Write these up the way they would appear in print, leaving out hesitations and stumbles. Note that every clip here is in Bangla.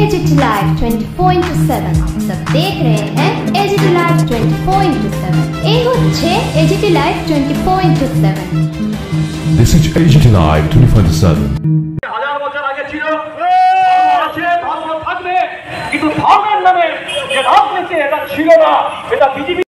एजीटी लाइव 24/7 सब देख रहे हैं एजीटी लाइव 24/7 ये হচ্ছে AGT live 24/7 This is AGT live 24/7 হাজার বছর আগে ছিল আছে ধর্ম থাকবে কিন্তু ধর্মের নামে যে রাজনীতি এটা ছিল না এটা বিজেপি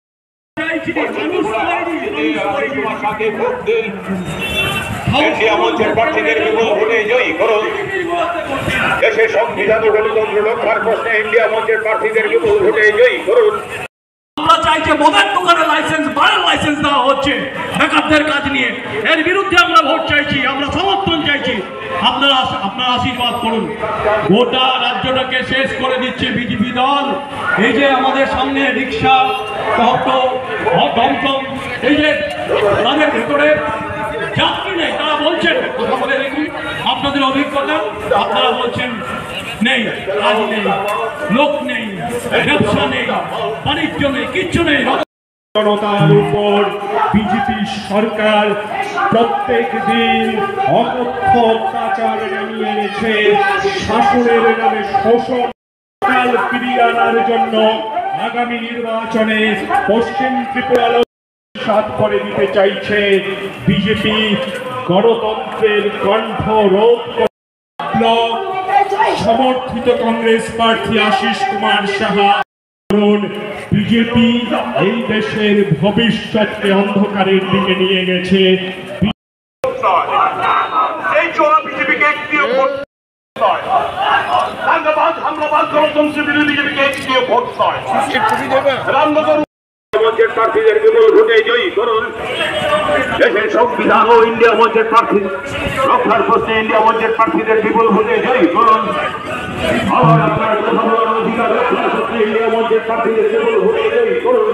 ইন্ডিয়া মঞ্চের প্রার্থীদের বিপুল ভোটে জয়ী করুন। দেশের সংবিধান ও গণতন্ত্র রক্ষার প্রশ্নে ইন্ডিয়া মঞ্চের প্রার্থীদের বিপুল ভোটে জয়ী করুন। আমরা চাইছি মদের দোকানের লাইসেন্স বারের লাইসেন্স দেওয়া হচ্ছে বেকারদের কাজ নিয়ে, এর বিরুদ্ধে আমরা ভোট চাইছি, আমরা সমর্থন চাইছি। আপনারা আশীর্বাদ করুন। গোটা রাজ্যটাকে শেষ করে দিচ্ছে বিজেপি দল। এই যে আমাদের সামনে রিক্সা, অটো, দমদম, এই যে তাদের ভেতরে যাত্রী নেই, তারা বলছেন কথা বলে দেখুন আপনাদের অভিজ্ঞতা, আপনারা বলছেন নেই, কাজ নেই, লোক নেই, ব্যবসা নেই, বাণিজ্য নেই, কিচ্ছু নেই। জনতার উপর বিজেপি সরকার প্রত্যেক দিন অকথ্য অত্যাচার নামিয়ে এনেছে। শাসনের নামে শোষণ ফিরিয়ে আনার জন্য আগামী নির্বাচনে পশ্চিম ত্রিপুরা সাত করে দিতে চাইছে বিজেপি। গণতন্ত্রের কণ্ঠ রোধ ব্লক সমর্থিত কংগ্রেস প্রার্থী আশিস কুমার সাহা। বিজেপি এই দেশের ভবিষ্যৎকে অন্ধকারের দিকে নিয়ে গেছে। এই চোরা বিজেপিকে একটিও ভোট নয়, রামনগর হামলাবাদ গণতন্ত্র বিরোধী বিজেপিকে একটিও ভোট নয়। রামনগর মঞ্চের প্রার্থীদের বিপুল ভোটে জয়ী করুন। দেশের সংবিধান ও ইন্ডিয়া মঞ্চের প্রার্থী রক্ষার প্রশ্নে ইন্ডিয়া মঞ্চের প্রার্থীদের বিপুল ভোটে জয়ী করুন। আবার আপনার কথা বলার অধিকার রক্ষার প্রশ্নে ইন্ডিয়া মঞ্চের প্রার্থীদের বিপুল ভোটে জয়ী করুন।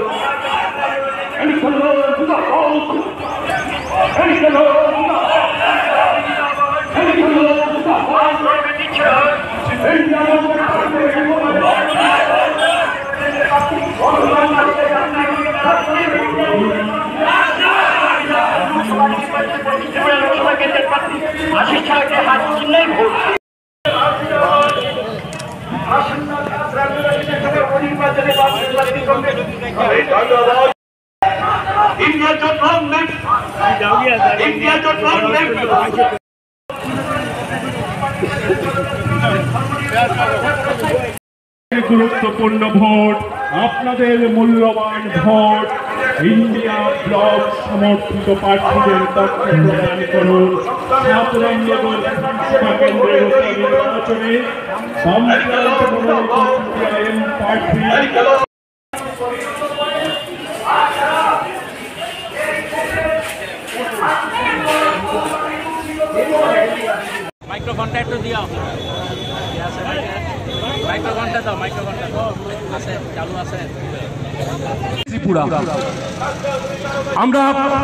গুরুত্বপূর্ণ ভোট, আপনাদের মূল্যবান ভোট ইন্ডিয়া ব্লক সমর্থিত প্রার্থীদের পক্ষে প্রদান করুন। সাতরামনগর বিধানসভা কেন্দ্রের উপনির্বাচনে প্রার্থী মাইক্রোফোনটা একটু দিও, মাইক্রোফোনটা দাও, মাইক্রোফোনটা আছে, চালু আছে। ত্রিপুরা আমরা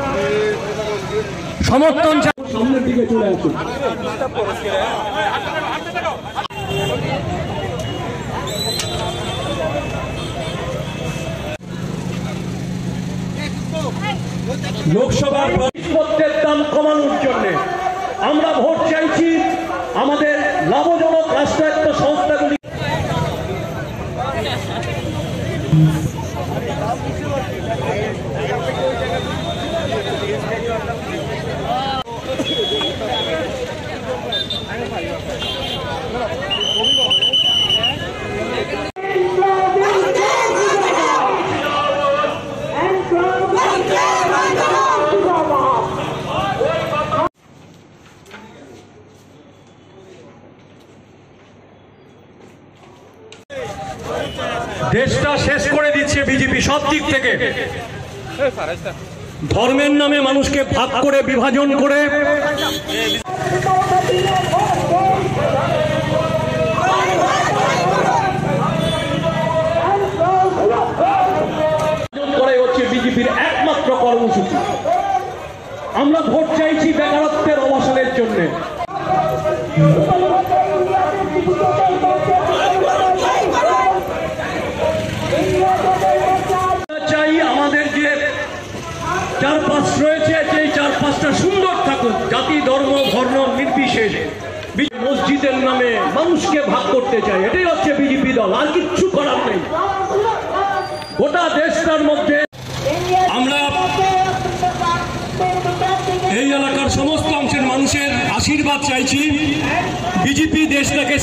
সমর্থন সামনের দিকে চলে আসুন। লোকসভার জিনিসপত্রের দাম কমানোর জন্য আমরা ভোট চাইছি। আমাদের লাভজনক রাষ্ট্রায়ত্ত সংস্থাগুলি দেশটা শেষ করে দিচ্ছে বিজেপি সব দিক থেকে। ধর্মের নামে মানুষকে ভাগ করে বিভাজন করে হচ্ছে বিজেপির একমাত্র কর্মসূচি। আমরা ভোট চাইছি বেকারত্বের অবসানের জন্য। চাই আমাদের যে চারপাশ রয়েছে সেই চারপাশটা সুন্দর থাকুক, জাতি ধর্ম বর্ণ নির্বিশেষে। মসজিদের নামে মানুষকে ভাগ করতে চায়, এটাই হচ্ছে বিজেপি দল, আর কিচ্ছু করার নেই। গোটা দেশটার মধ্যে আমরা এই এলাকার সমস্ত অংশের মানুষের আশীর্বাদ চাইছি। বিজেপি দেশটাকে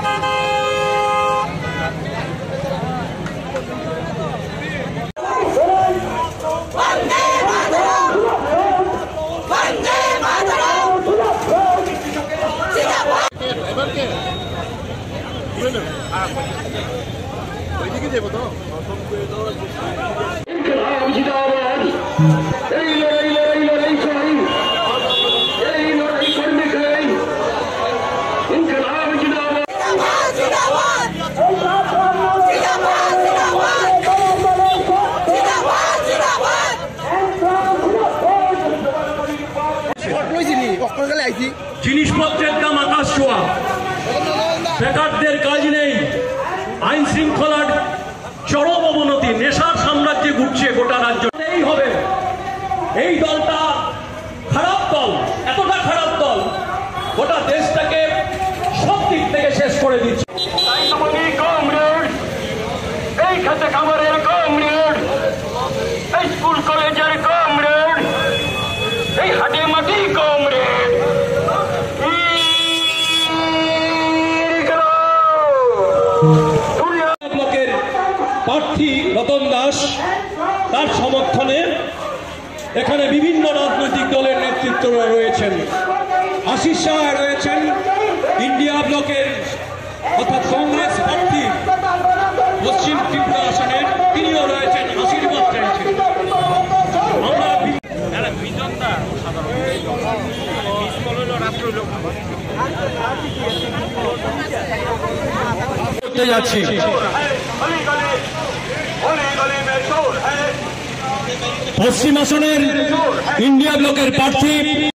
জিনিসপত্রের দাম আকাশ ছোঁয়া, বেকারদের কাজ নেই, আইন শৃঙ্খলার চরম অবনতি, নেশার সাম্রাজ্যে ঘুরছে গোটা রাজ্য। এই হবে এই দলটা খারাপ দল, এতটা খারাপ দল গোটা দেশটাকে সব দিক থেকে শেষ করে দিচ্ছে। এই খেতে খামারের কমরেড, এই স্কুল কলেজের কমরেড, এই হাটে মাটি কমরেড, ব্লকের প্রার্থী রতন দাস, তার সমর্থনে এখানে বিভিন্ন রাজনৈতিক দলের নেতৃত্বরা রয়েছেন। আশিস শাহ রয়েছেন ইন্ডিয়া ব্লকের অর্থাৎ কংগ্রেস প্রার্থী পশ্চিম ত্রিপুরা আসনের, তিনিও রয়েছেন, আশীর্বাদ চাইছেন। আমরা করতে যাচ্ছি পশ্চিম আসনের ইন্ডিয়া ব্লকের প্রার্থী